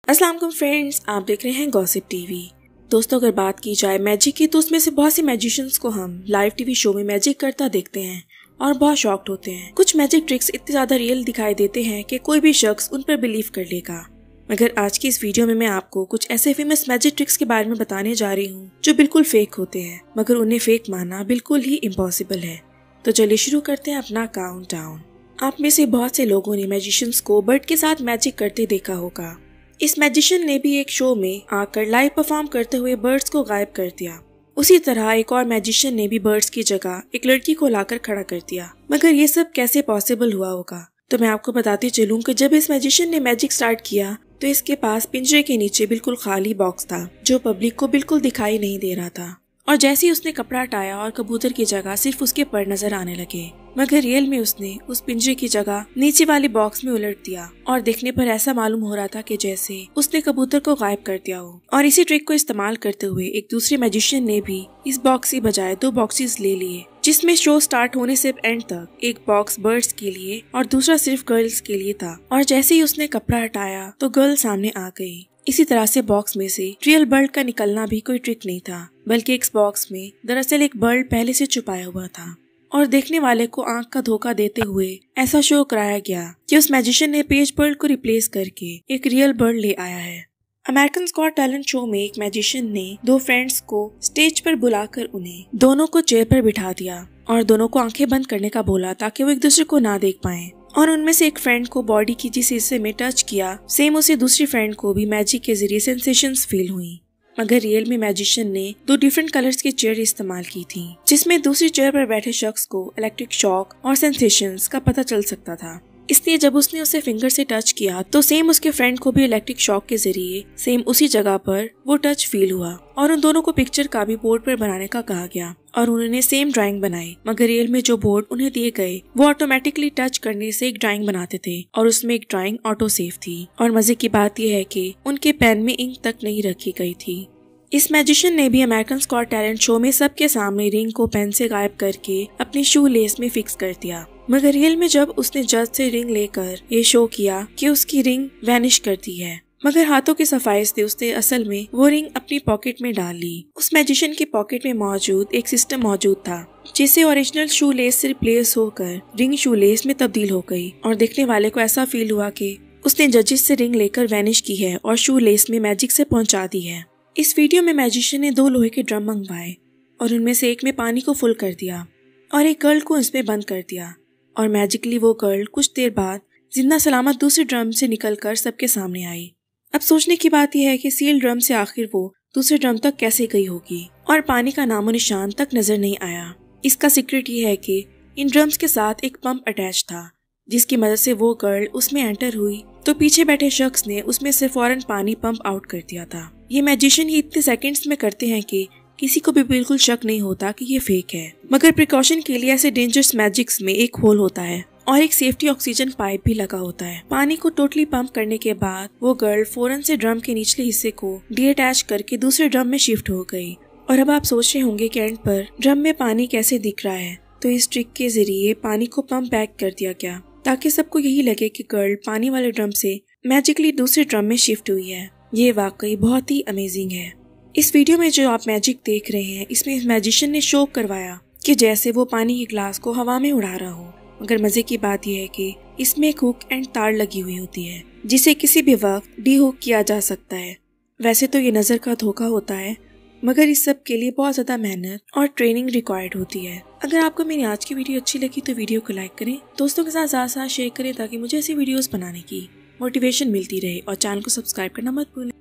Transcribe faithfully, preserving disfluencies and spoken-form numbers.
अस्सलाम वालेकुम फ्रेंड्स, आप देख रहे हैं गॉसिप टीवी। दोस्तों, अगर बात की जाए मैजिक की तो उसमें से बहुत से मैजिशियंस को हम लाइव टीवी शो में मैजिक करता देखते हैं और बहुत शॉक्ड होते हैं। कुछ मैजिक ट्रिक्स इतने ज्यादा रियल दिखाई देते हैं कि कोई भी शख्स उन पर बिलीव कर लेगा। मगर आज की इस वीडियो में मैं आपको कुछ ऐसे फेमस मैजिक ट्रिक्स के बारे में बताने जा रही हूँ जो बिल्कुल फेक होते हैं, मगर उन्हें फेक मानना बिल्कुल ही इम्पॉसिबल है। तो चलिए शुरू करते हैं अपना काउंट डाउन। आप में से बहुत से लोगों ने मैजिशियंस को बर्ड के साथ मैजिक करते देखा होगा। इस मैजिशियन ने भी एक शो में आकर लाइव परफॉर्म करते हुए बर्ड्स को गायब कर दिया। उसी तरह एक और मैजिशियन ने भी बर्ड्स की जगह एक लड़की को लाकर खड़ा कर दिया। मगर ये सब कैसे पॉसिबल हुआ होगा, तो मैं आपको बताती चलूं कि जब इस मैजिशियन ने मैजिक स्टार्ट किया तो इसके पास पिंजरे के नीचे बिल्कुल खाली बॉक्स था जो पब्लिक को बिल्कुल दिखाई नहीं दे रहा था। और जैसे ही उसने कपड़ा हटाया और कबूतर की जगह सिर्फ उसके पर नजर आने लगे, मगर रियल में उसने उस पिंजरे की जगह नीचे वाले बॉक्स में उलट दिया और देखने पर ऐसा मालूम हो रहा था कि जैसे उसने कबूतर को गायब कर दिया हो। और इसी ट्रिक को इस्तेमाल करते हुए एक दूसरे मैजिशियन ने भी इस बॉक्स की बजाय दो बॉक्सेस ले लिए, जिसमें शो स्टार्ट होने से एंड तक एक बॉक्स बर्ड्स के लिए और दूसरा सिर्फ गर्ल्स के लिए था। और जैसे ही उसने कपड़ा हटाया तो गर्ल सामने आ गई। इसी तरह से बॉक्स में से रियल बर्ड का निकलना भी कोई ट्रिक नहीं था, बल्कि इस बॉक्स में दरअसल एक बर्ड पहले से छुपाया हुआ था। और देखने वाले को आंख का धोखा देते हुए ऐसा शो कराया गया कि उस मैजिशियन ने पेज बर्ड को रिप्लेस करके एक रियल बर्ड ले आया है। अमेरिकन गॉट टैलेंट शो में एक मैजिशियन ने दो फ्रेंड्स को स्टेज पर बुलाकर उन्हें दोनों को चेयर पर बिठा दिया और दोनों को आंखें बंद करने का बोला ताकि वो एक दूसरे को ना देख पाए। और उनमें से एक फ्रेंड को बॉडी की जिस हिस्से में टच किया, सेम उसे दूसरी फ्रेंड को भी मैजिक के जरिए सेंसेशंस फील हुई। मगर रियल में मैजिशियन ने दो डिफरेंट कलर्स की चेयर इस्तेमाल की थी, जिसमें दूसरी चेयर पर बैठे शख्स को इलेक्ट्रिक शॉक और सेंसेशंस का पता चल सकता था। इसलिए जब उसने उसे फिंगर से टच किया तो सेम उसके फ्रेंड को भी इलेक्ट्रिक शॉक के जरिए सेम उसी जगह पर वो टच फील हुआ। और उन दोनों को पिक्चर का भी बोर्ड पर बनाने का कहा गया और उन्होंने सेम ड्राइंग बनाई। मगर रियल में जो बोर्ड उन्हें दिए गए वो ऑटोमेटिकली टच करने से एक ड्राइंग बनाते थे और उसमें एक ड्राइंग ऑटो सेव थी। और मजे की बात यह है कि उनके पेन में इंक तक नहीं रखी गई थी। इस मैजिशियन ने भी अमेरिकन गॉट टैलेंट शो में सबके सामने रिंग को पेन से गायब करके अपनी शू लेस में फिक्स कर दिया। मगर रियल में जब उसने जज से रिंग लेकर ये शो किया कि उसकी रिंग वैनिश कर दी है, मगर हाथों की सफाई से उसने असल में वो रिंग अपनी पॉकेट में डाल ली। उस मैजिशियन की पॉकेट में मौजूद एक सिस्टम मौजूद था जिससे ओरिजिनल शू लेस से रिप्लेस होकर रिंग शू लेस में तब्दील हो गई। और देखने वाले को ऐसा फील हुआ कि उसने जजेस से रिंग लेकर वैनिश की है और शू लेस में मैजिक से पहुंचा दी है। इस वीडियो में मैजिशियन ने दो लोहे के ड्रम मंगवाए और उनमें से एक में पानी को फुल कर दिया और एक गर्ल को इसमें बंद कर दिया। और मैजिकली वो गर्ल कुछ देर बाद जिंदा सलामत दूसरे ड्रम से निकलकर सबके सामने आई। अब सोचने की बात यह है कि सील ड्रम से आखिर वो दूसरे ड्रम तक कैसे गई होगी और पानी का नामो निशान तक नजर नहीं आया। इसका सीक्रेट ये है कि इन ड्रम्स के साथ एक पंप अटैच था, जिसकी मदद से वो गर्ल उसमें एंटर हुई तो पीछे बैठे शख्स ने उसमें से फौरन पानी पंप आउट कर दिया था। ये मैजिशियन ये इतने सेकंड्स में करते हैं कि किसी को भी बिल्कुल शक नहीं होता कि ये फेक है। मगर प्रिकॉशन के लिए ऐसे डेंजरस मैजिक्स में एक होल होता है और एक सेफ्टी ऑक्सीजन पाइप भी लगा होता है। पानी को टोटली पंप करने के बाद वो गर्ल फौरन से ड्रम के निचले हिस्से को डीअटैच करके दूसरे ड्रम में शिफ्ट हो गई। और अब आप सोच रहे होंगे कि एंड पर ड्रम में पानी कैसे दिख रहा है, तो इस ट्रिक के जरिए पानी को पंप बैक कर दिया गया ताकि सबको यही लगे कि गर्ल पानी वाले ड्रम से मैजिकली दूसरे ड्रम में शिफ्ट हुई है। ये वाकई बहुत ही अमेजिंग है। इस वीडियो में जो आप मैजिक देख रहे हैं, इसमें इस मैजिशियन ने शो करवाया कि जैसे वो पानी के ग्लास को हवा में उड़ा रहा हो। मगर मजे की बात यह है कि इसमें एक हुक एंड तार लगी हुई होती है जिसे किसी भी वक्त डी हुक किया जा सकता है। वैसे तो ये नजर का धोखा होता है, मगर इस सब के लिए बहुत ज्यादा मेहनत और ट्रेनिंग रिक्वायर्ड होती है। अगर आपको मेरी आज की वीडियो अच्छी लगी तो वीडियो को लाइक करें, दोस्तों के साथ साथ साथ शेयर करें ताकि मुझे ऐसी वीडियोस बनाने की मोटिवेशन मिलती रहे और चैनल को सब्सक्राइब करना मत भूलें।